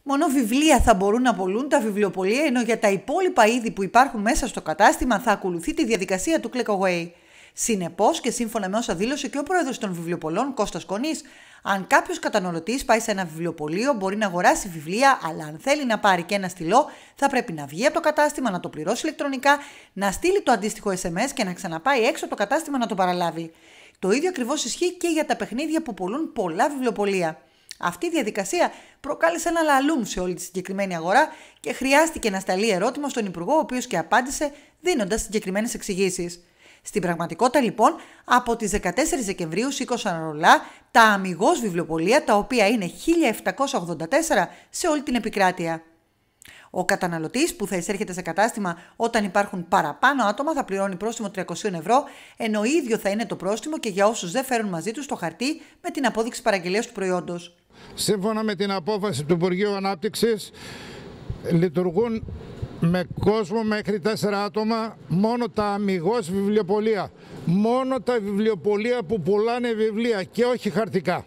Μόνο βιβλία θα μπορούν να πωλούν τα βιβλιοπωλεία, ενώ για τα υπόλοιπα είδη που υπάρχουν μέσα στο κατάστημα θα ακολουθεί τη διαδικασία του click away. Συνεπώς και σύμφωνα με όσα δήλωσε και ο πρόεδρος των βιβλιοπωλών, Κώστας Κονής, αν κάποιος καταναλωτής πάει σε ένα βιβλιοπωλείο, μπορεί να αγοράσει βιβλία, αλλά αν θέλει να πάρει και ένα στυλό, θα πρέπει να βγει από το κατάστημα, να το πληρώσει ηλεκτρονικά, να στείλει το αντίστοιχο SMS και να ξαναπάει έξω από το κατάστημα να το παραλάβει. Το ίδιο ακριβώς ισχύει και για τα παιχνίδια που πωλούν πολλά βιβλιοπωλεία. Αυτή η διαδικασία προκάλεσε ένα λαλούμ σε όλη τη συγκεκριμένη αγορά και χρειάστηκε να σταλεί ερώτημα στον Υπουργό, ο οποίος και απάντησε δίνοντας συγκεκριμένες εξηγήσεις. Στην πραγματικότητα, λοιπόν, από τις 14 Δεκεμβρίου σήκωσαν ρολά τα αμιγώς βιβλιοπωλεία, τα οποία είναι 1.784 σε όλη την επικράτεια. Ο καταναλωτής που θα εισέρχεται σε κατάστημα όταν υπάρχουν παραπάνω άτομα θα πληρώνει πρόστιμο 300 ευρώ, ενώ ίδιο θα είναι το πρόστιμο και για όσους δεν φέρουν μαζί τους το χαρτί με την απόδειξη παραγγελίας του προϊόντος. Σύμφωνα με την απόφαση του Υπουργείου Ανάπτυξης, λειτουργούν με κόσμο μέχρι 4 άτομα μόνο τα αμιγώς βιβλιοπωλεία. Μόνο τα βιβλιοπωλεία που πουλάνε βιβλία και όχι χαρτικά.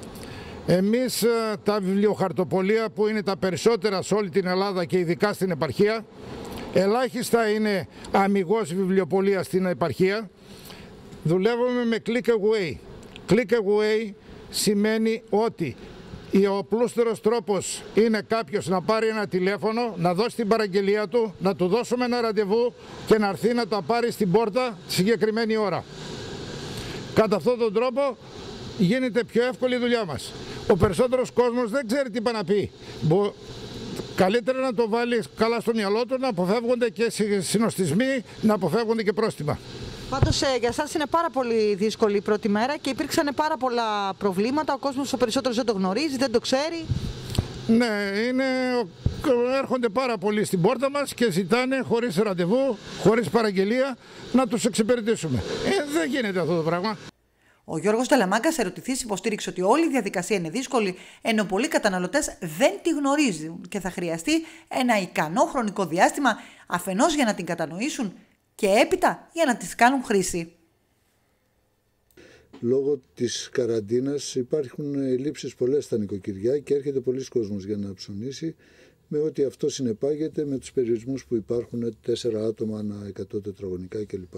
Εμείς τα βιβλιοχαρτοπωλεία, που είναι τα περισσότερα σε όλη την Ελλάδα και ειδικά στην επαρχία, ελάχιστα είναι αμιγώς βιβλιοπωλεία στην επαρχία, δουλεύουμε με click away. Click away σημαίνει ότι ο πλούστερος τρόπος είναι κάποιος να πάρει ένα τηλέφωνο, να δώσει την παραγγελία του, να του δώσουμε ένα ραντεβού και να έρθει να τα πάρει στην πόρτα τη συγκεκριμένη ώρα. Κατά αυτόν τον τρόπο γίνεται πιο εύκολη η δουλειά μας. Ο περισσότερος κόσμος δεν ξέρει τι πάει να πει. Καλύτερα να το βάλει καλά στο μυαλό του, να αποφεύγονται και συνοστισμοί, να αποφεύγονται και πρόστιμα. Πάντως για εσάς είναι πάρα πολύ δύσκολη η πρώτη μέρα και υπήρξαν πάρα πολλά προβλήματα. Ο κόσμος ο περισσότερος δεν το γνωρίζει, δεν το ξέρει. Ναι, έρχονται πάρα πολλοί στην πόρτα μας και ζητάνε χωρίς ραντεβού, χωρίς παραγγελία να τους εξυπηρετήσουμε. Δεν γίνεται αυτό το πράγμα. Ο Γιώργος Νταλαμάγκας, ερωτηθής, υποστήριξε ότι όλη η διαδικασία είναι δύσκολη, ενώ πολλοί καταναλωτές δεν τη γνωρίζουν και θα χρειαστεί ένα ικανό χρονικό διάστημα αφενός για να την κατανοήσουν και έπειτα για να τις κάνουν χρήση. Λόγω της καραντίνας υπάρχουν ελλείψεις πολλές στα νοικοκυριά και έρχεται πολλοί κόσμος για να ψωνίσει, με ό,τι αυτό συνεπάγεται με τους περιορισμούς που υπάρχουν, 4 άτομα ανά 100 τετραγωνικά κλπ.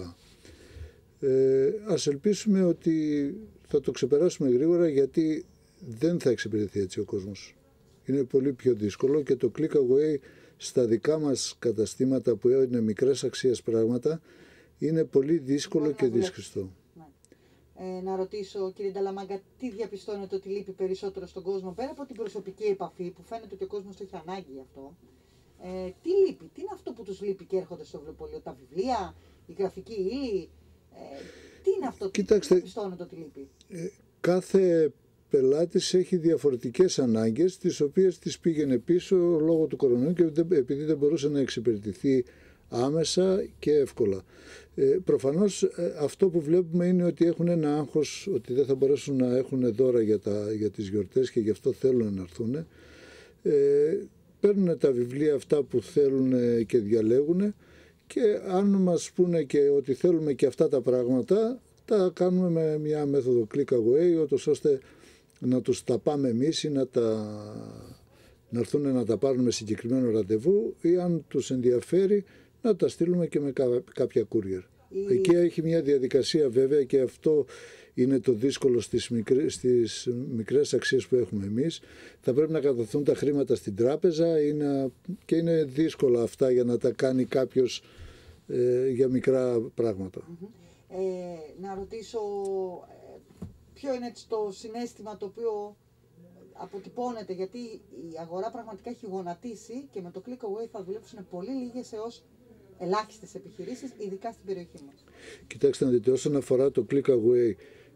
Ας ελπίσουμε ότι θα το ξεπεράσουμε γρήγορα, γιατί δεν θα εξυπηρεθεί έτσι ο κόσμος. Είναι πολύ πιο δύσκολο και το click away στα δικά μας καταστήματα, που είναι μικρές αξίες πράγματα, είναι πολύ δύσκολο και δύσκολο. Να ρωτήσω, κύριε Νταλαμάγκα, τι διαπιστώνετε ότι λείπει περισσότερο στον κόσμο, πέρα από την προσωπική επαφή, που φαίνεται ότι ο κόσμος το έχει ανάγκη γι' αυτό. Τι λείπει, τι είναι αυτό που τους λείπει και έρχονται στο βιβλιοπωλείο, τα βιβλία, η γραφική ύλη, τι είναι αυτό που διαπιστώνετε ότι λείπει? Κάθε πελάτης έχει διαφορετικές ανάγκες, τις οποίες τις πήγαινε πίσω λόγω του κορονοϊού και επειδή δεν μπορούσε να εξυπηρετηθεί άμεσα και εύκολα. Προφανώς αυτό που βλέπουμε είναι ότι έχουν ένα άγχος ότι δεν θα μπορέσουν να έχουν δώρα για τις γιορτές και γι' αυτό θέλουν να έρθουν. Παίρνουν τα βιβλία αυτά που θέλουν και διαλέγουν, και αν μας πούνε και ότι θέλουμε και αυτά τα πράγματα, τα κάνουμε με μια μέθοδο click away, ώστε να τους τα πάμε εμείς ή να έρθουν να τα πάρουν με συγκεκριμένο ραντεβού, ή αν τους ενδιαφέρει να τα στείλουμε και με κάποια courier. Εκεί έχει μια διαδικασία βέβαια, και αυτό είναι το δύσκολο στις μικρές αξίες που έχουμε εμείς. Θα πρέπει να καταθούν τα χρήματα στην τράπεζα και είναι δύσκολα αυτά για να τα κάνει κάποιος για μικρά πράγματα. Να ρωτήσω, ποιο είναι το συναίσθημα το οποίο αποτυπώνεται, γιατί η αγορά πραγματικά έχει γονατίσει και με το click away θα δουλέψουν πολύ λίγες έως ελάχιστες επιχειρήσεις, ειδικά στην περιοχή μας. Κοιτάξτε να δείτε, όσον αφορά το click away,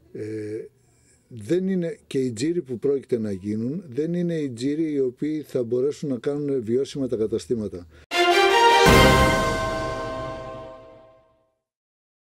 δεν είναι και οι τζίροι που πρόκειται να γίνουν, δεν είναι οι τζίροι οι οποίοι θα μπορέσουν να κάνουν βιώσιμα τα καταστήματα.